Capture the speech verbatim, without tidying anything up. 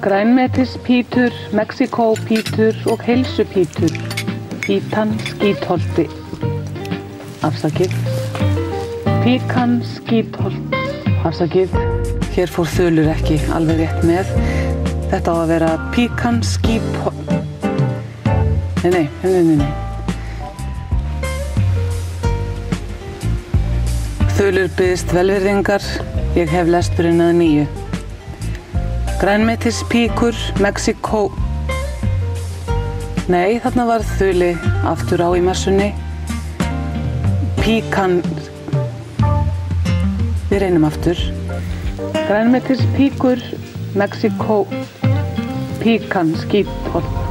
Grænmetispítur, Mexíkópítur og heilsupítur. Píkan, Skítholti. Afsakið. Píkan, Skítholti. Afsakið. Hér fór þulur ekki alveg rétt með. Þetta á að vera Píkan, Skítholti. Nei, nei, nei, nei, nei. Þulur biðst velvirðingar. Ég hef lesturinn að nýju. Grænmetispíkur, Mexíkó... Nei, þarna var þuli aftur á í messunni. Píkan... Við reynum aftur. Grænmetispíkur, Mexíkó... Píkan, Skítholti.